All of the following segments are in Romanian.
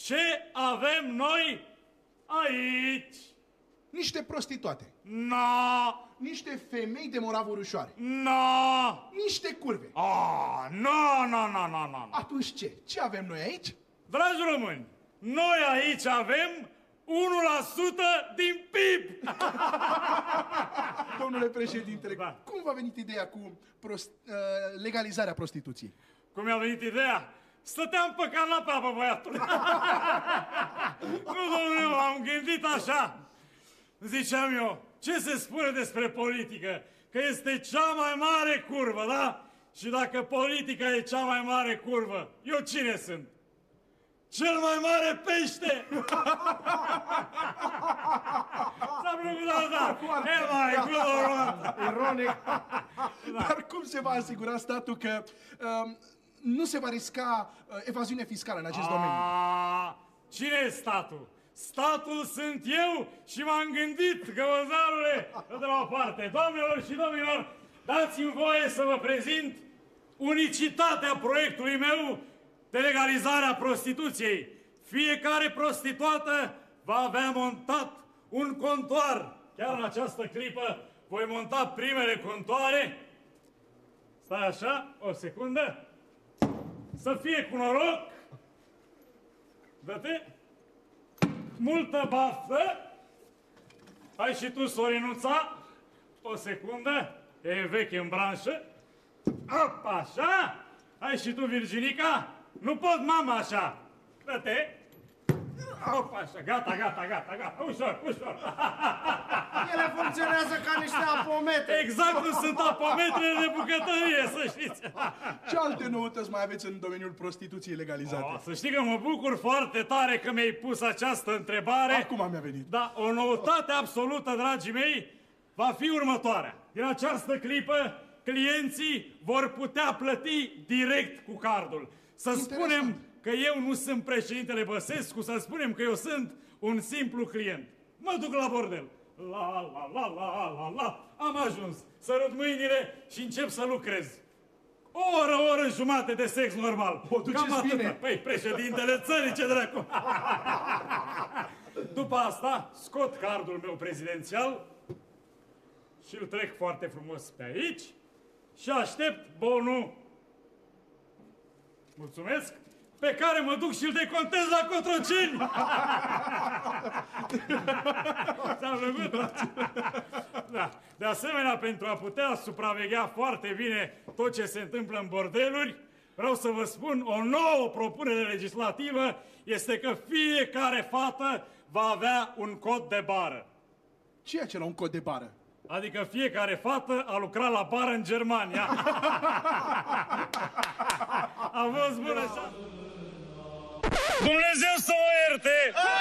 Ce avem noi aici? Niște prostituate. No! Niște femei de moravuri ușoare. No! Niște curve. Ah, no. Atunci ce? Ce avem noi aici? Dragi români, noi aici avem 1% din PIB! Domnule președinte, Da. cum v-a venit ideea cu legalizarea prostituției? Cum mi-a venit ideea? Stăteam pe canapea, bă, băiatul. Nu, domnule, am gândit așa. Ziceam eu, ce se spune despre politică? Că este cea mai mare curvă, da? Și dacă politica e cea mai mare curvă, eu cine sunt? Cel mai mare pește! S-a plăcut asta! E mai gloră! Ironic. Dar cum se va asigura statul că nu se va risca evaziune fiscală în acest domeniu? Cine e statul? Statul sunt eu și m-am gândit, găvăzarule, de la o parte. Doamnelor și domnilor, dați-mi voie să vă prezint unicitatea proiectului meu de legalizare a prostituției. Fiecare prostituată va avea montat un contoar. Chiar în această clipă voi monta primele contoare. Stai așa, o secundă. Să fie cu noroc. Dă-te. Multă baftă. Hai și tu, Sorinuța. O secundă. E veche în branșă. Op, așa. Hai și tu, Virginica. Nu pot, mama, așa. Dă-te. Op, așa. Gata. Ușor. Ele funcționează ca niște apometre. Exact cum sunt apometrele de bucătărie, să știți. Ce alte noutăți mai aveți în domeniul prostituției legalizate? Să știi că mă bucur foarte tare că mi-ai pus această întrebare. Acum mi-a venit. Da, o noutate absolută, dragii mei, va fi următoarea. Din această clipă, clienții vor putea plăti direct cu cardul. Să spunem că eu nu sunt președintele Băsescu, să spunem că eu sunt un simplu client. Mă duc la bordel. La. Am ajuns. Sărut mâinile și încep să lucrez. O oră jumate de sex normal. O duceți bine. Păi, președintele țării, ce dracu. După asta, scot cardul meu prezidențial și îl trec foarte frumos pe aici și aștept bonul. Mulțumesc. Pe care mă duc și îl decontez la Cotroceni. Ți-am plăcut? Da. De asemenea, pentru a putea supraveghea foarte bine tot ce se întâmplă în bordeluri, vreau să vă spun, o nouă propunere legislativă este că fiecare fată va avea un cod de bară. Ce e acela, un cod de bară? Adică fiecare fată a lucrat la bară în Germania. A fost bună așa. Dumnezeu să o ierte!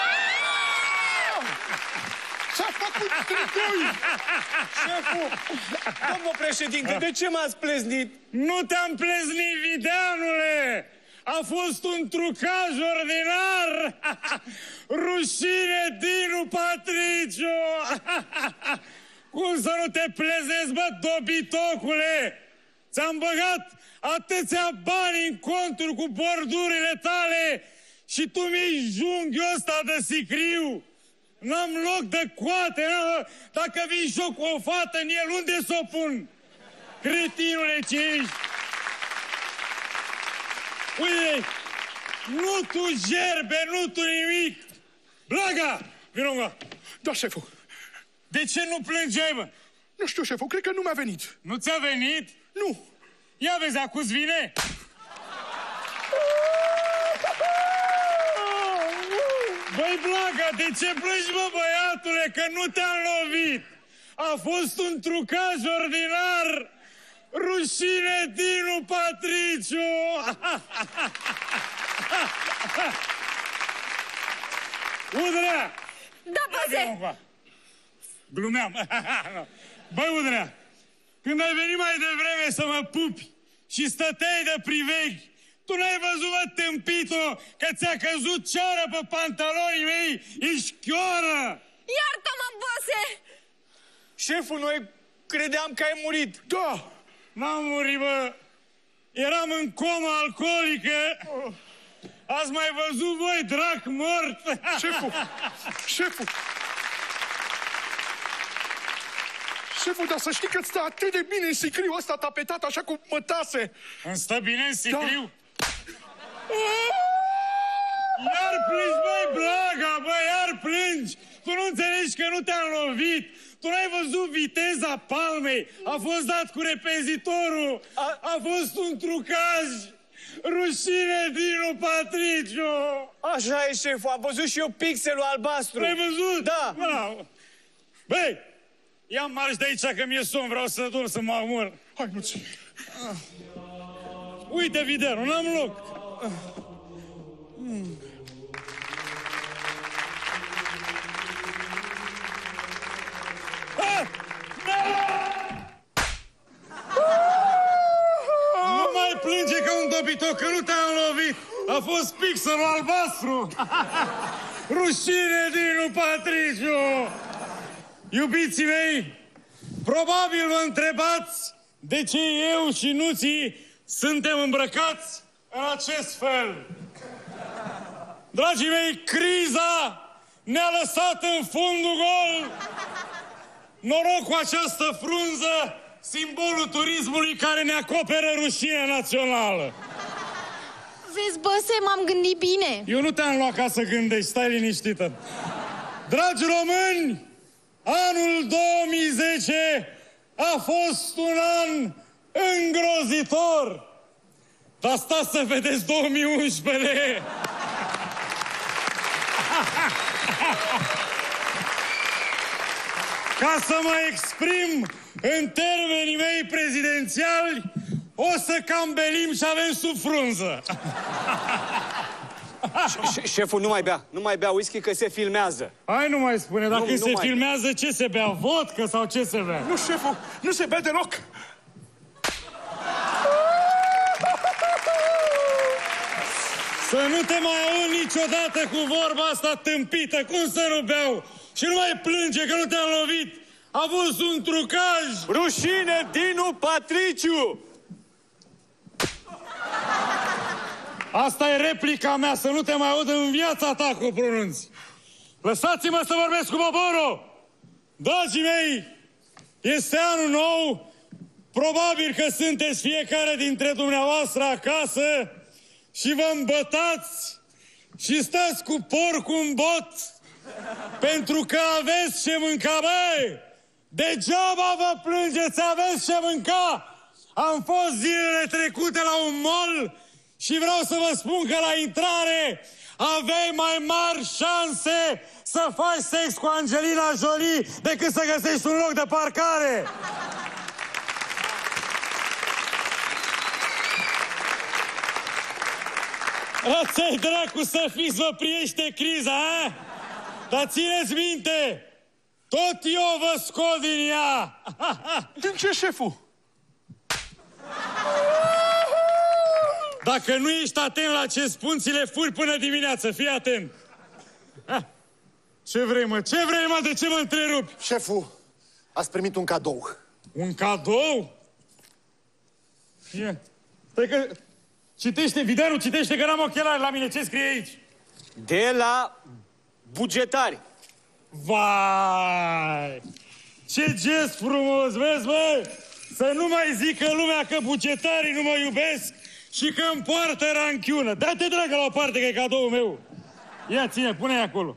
Ce-a făcut tricoi? Șeful, domnul președinte, de ce m-ați pleznit? Nu te-am pleznit, videanule! A fost un trucaj ordinar! Rușine, Dinu Patriciu! Cum să nu te pleznezi, bă, dobitocule? Ți-am băgat atâția bani în conturi cu bordurile tale și tu mi-i junghiul ăsta de sicriu. N-am loc de coate, dacă vii și eu cu o fată în el, unde s-o pun? Cretinule ce ești! Uite, nu tu gerbe, nu tu nimic! Blaga! Vino. Da, șeful. De ce nu plângeai, bă? Nu știu, șeful, cred că nu mi-a venit. Nu ți-a venit? Nu. Ia vezi, acum-ți vine? Băi, Blaga, de ce plângi, bă, băiatule, că nu te-am lovit? A fost un trucaj ordinar. Rușine, Dinu Patriciu! Udrea! Da, Băse! Glumeam. Băi, Udrea, când ai venit mai devreme să mă pupi și stăteai de priveghi, tu n-ai văzut, mă, tâmpito, că ți-a căzut ceară pe pantalonii mei? Ești chioară! Iartă-mă, Băse! Șeful, noi credeam că ai murit. Da! N-am murit, bă! Eram în comă alcoolică. Ați mai văzut voi drac mort? Șeful! Șeful, dar să știi că stă atât de bine în sicriu ăsta tapetat, așa cu mătase. Îmi stă bine în sicriu? Iar plângi, băi, Blaga, băi, iar plângi! Tu nu înțelegi că nu te-am lovit! Tu n-ai văzut viteza palmei! A fost dat cu repezitorul! A fost un trucaj! Rușine, Dinu Patriciu! Așa e, șeful, am văzut și eu pixelul albastru. L-ai văzut? Da. Băi, ia marș de aici că mi-e somn, vreau să dorm, să mă amur. Hai, nu-ți... Uite, Videanu, n-am loc. Nu mai plânge ca un dobitoc, că nu te-am lovit. A fost pixelul albastru. Rușine, Dinu Patriciu. Iubiții mei, probabil vă întrebați de ce eu și Nuții suntem îmbrăcați în acest fel. Dragii mei, criza ne-a lăsat în fundul gol. Noroc cu această frunză, simbolul turismului care ne acoperă rușinea națională. Vezi, băse, m-am gândit bine. Eu nu te-am luat ca să gândești, stai liniștită. Dragi români, anul 2010 a fost un an îngrozitor. Dar stați să vedeți 2011. Ca să mă exprim în termenii mei prezidențiali, o să cambelim și avem sub frunză. Șeful, nu mai bea whisky că se filmează. Hai, nu mai spune, dacă se filmează, ce se bea? Vodcă sau ce se bea? Nu, șeful, nu se bea deloc. Să nu te mai aud niciodată cu vorba asta tâmpită. Cum să nu beau? Și nu mai plânge că nu te-am lovit. A fost un trucaj. Rușine, Dinu Patriciu! Asta e replica mea, să nu te mai aud în viața ta cu pronunți. Lăsați-mă să vorbesc cu poporul. Dragii mei, este anul nou. Probabil că sunteți fiecare dintre dumneavoastră acasă și vă îmbătați și stați cu porcul în bot pentru că aveți ce mânca, băi! Degeaba vă plângeți, aveți ce mânca! Am fost zilele trecute la un mall și vreau să vă spun că la intrare aveai mai mari șanse să faci sex cu Angelina Jolie decât să găsești un loc de parcare! Ăsta-i dracu să fiți, vă priește criza, a? Dar țineți minte, tot eu vă scot din ea! Din ce, șeful? Dacă nu ești atent la ce spun, ți le furi până dimineață, fii atent! Ce vrei, mă? Ce vrei, mă? De ce mă întrerupi? Șeful, ați primit un cadou. Un cadou? Ia. Stai că... Citește, Videanu, citește că n-am ochelari la mine. Ce scrie aici? De la bugetari. Vai! Ce gest frumos, vezi, bă? Să nu mai zică lumea că bugetarii nu mă iubesc și că îmi poartă ranchiună. Da-te, dragă, la o parte, că e cadoul meu. Ia, ține, pune-i acolo.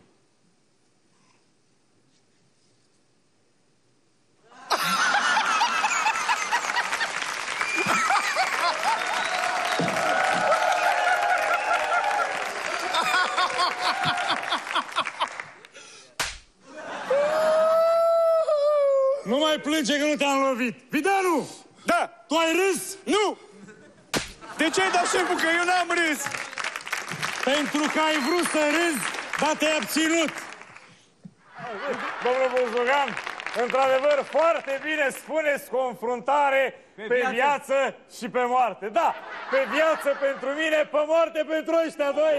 Nu mai plânge că nu te-am lovit. Videanu! Da! Tu ai râs? Nu! De ce ai dat, șeful, că eu n-am râs? Pentru că ai vrut să râzi, dar te-ai abținut. Domnul Buzdugan, într-adevăr, foarte bine spuneți confruntare pe viață și pe moarte. Da, pe viață pentru mine, pe moarte pentru ăștia doi.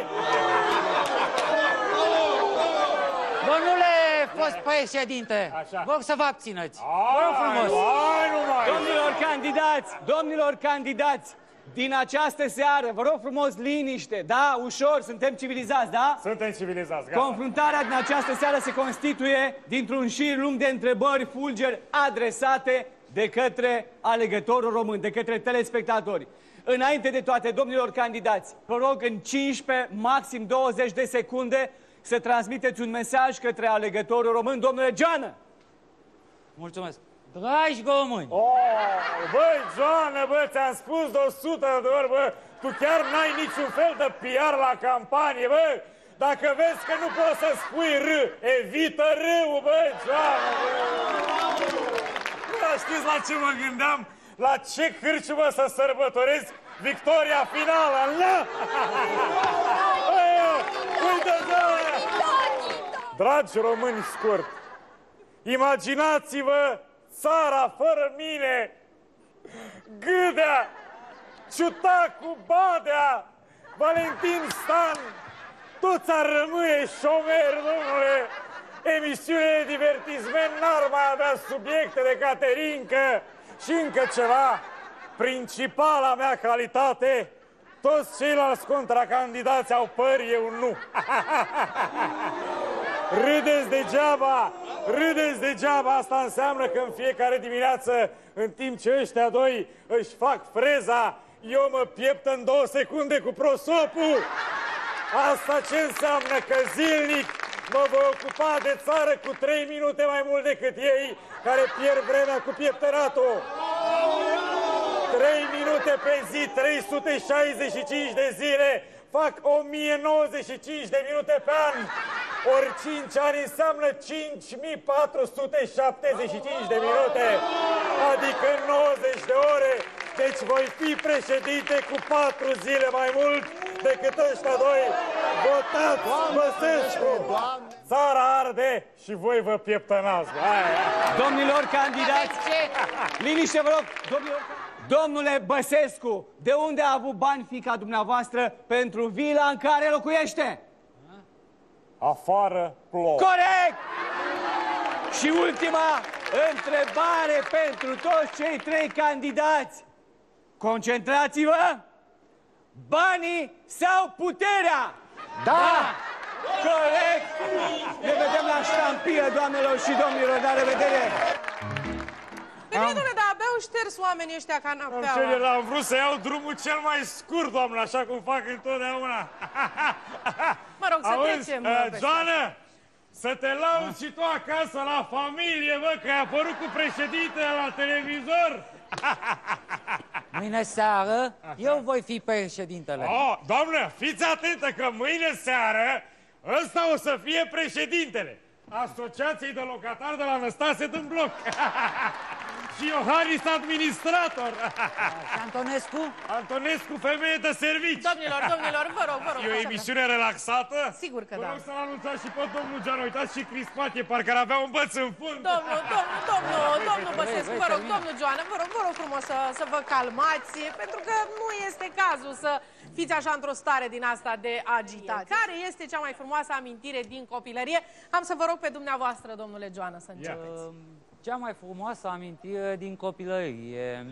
Domnule fost președinte, vă rog să vă abțineți. Vă rog frumos. Hai, nu mai. Domnilor candidați, din această seară, vă rog frumos, liniște, da? Ușor, suntem civilizați, da? Suntem civilizați, gata. Confruntarea din această seară se constituie dintr-un șir lung de întrebări fulgeri adresate de către alegătorul român, de către telespectatori. Înainte de toate, domnilor candidați, vă rog în 15, maxim 20 de secunde să transmiteți un mesaj către alegătorul român. Domnule Joană! Mulțumesc. Dragi români, Băi, Joană, bă, ți-am spus de 100 de ori, bă, tu chiar n-ai niciun fel de PR la campanie, bă. Dacă vezi că nu poți să spui R, evită R-ul, bă, Joană, bă. Știți la ce mă gândeam? La ce cârciumă să sărbătoresc victoria finală, nu? Uite, Joană! Dragi români scurt, imaginați-vă țara fără mine, Gâdea, Ciutacu, Badea, Valentin Stan, toți ar rămâne șomeri, domnule. Emisiunile de divertisment n-ar mai avea subiecte de caterincă și încă ceva. Principala mea calitate, toți ceilalți contracandidați au păr, eu nu. Râdeți degeaba, râdeți degeaba, asta înseamnă că în fiecare dimineață, în timp ce ăștia doi își fac freza, eu mă piept în 2 secunde cu prosopul. Asta ce înseamnă? Că zilnic mă voi ocupa de țară cu 3 minute mai mult decât ei, care pierd vremea cu pieptănatul. 3 minute pe zi, 365 de zile, fac 1095 de minute pe an. Ori 5 ani înseamnă 5475 de minute, adică 90 de ore. Deci voi fi președinte cu 4 zile mai mult decât ăștia doi. Votați Băsescu! Țara arde și voi vă pieptănați. Domnilor candidați, liniște vă rog, domnule Băsescu, de unde a avut bani fiica dumneavoastră pentru vila în care locuiește? Afară plouă. Corect! Și ultima întrebare pentru toți cei 3 candidați. Concentrați-vă! Banii sau puterea? da! Corect! Ne vedem la ștampilă, doamnelor și domnilor, la revedere! Bine, domnule, dar abia au șters oamenii ăștia canapeaua. Am vrut să iau drumul cel mai scurt, doamnă, așa cum fac întotdeauna. Mă rog, să trecem. Joană, să te lauzi și tu acasă la familie, bă, că ai apărut cu președintele la televizor. Mâine seară eu voi fi președintele. Doamnă, fiți atentă că mâine seară ăsta o să fie președintele Asociației de Locatari de la Năstase din Bloc. Și Iohannis administrator. Și Antonescu? Antonescu, femeie de servici. Domnilor, vă rog. E o emisiune relaxată? Sigur că da. Vă rog să-l anunțați și pe domnul Geanu. Uitați și Crispache, parcă ar avea un băț în fund. Domnul Băsescu, vă rog, domnul Joană, vă rog frumos să vă calmați, pentru că nu este cazul să fiți așa într-o stare din asta de agitație. Care este cea mai frumoasă amintire din copilărie? Am să vă rog pe dumneavoastră, domnule Joană, să începeți. Cea mai frumoasă amintire din copilărie.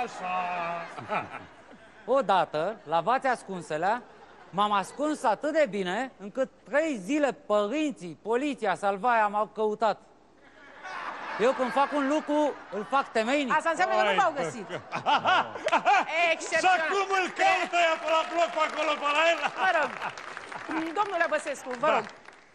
Așa. Odată, la Vațea Ascunselea, m-am ascuns atât de bine încât 3 zile părinții, poliția, salvarea m-au căutat. Eu când fac un lucru, îl fac temeinic. Asta înseamnă că nu v-au găsit. Excepțional. Și acum îl caută ea pe la bloc, pe acolo, pe la el. Mă rog, domnule Băsescu, vă rog.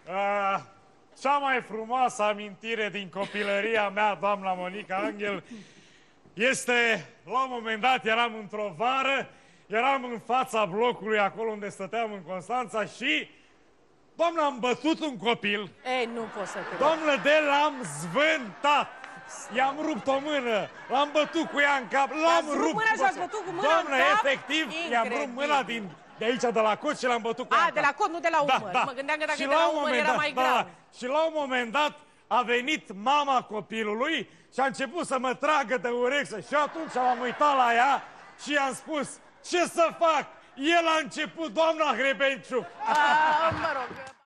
Cea mai frumoasă amintire din copilăria mea, doamna Monica Angel, este, la un moment dat, eram într-o vară, eram în fața blocului, acolo unde stăteam în Constanța și, doamna, am bătut un copil. Ei, nu pot să cred. Doamnă, l-am zvântat. I-am rupt o mână, l-am bătut cu ea în cap, l-am rupt mâna și ați bătut cu mâna doamnă, în cap? efectiv, i-am rupt mâna de aici, de la cot și l-am bătut cu ea în cap. De la cot, nu de la umăr. Da. Mă gândeam că dacă Și e de la umăr era mai grav. Și la un moment dat a venit mama copilului și a început să mă tragă de urechă și atunci m-am uitat la ea și i-am spus, ce să fac? El a început, doamna Hrebenciuc. Mă rog.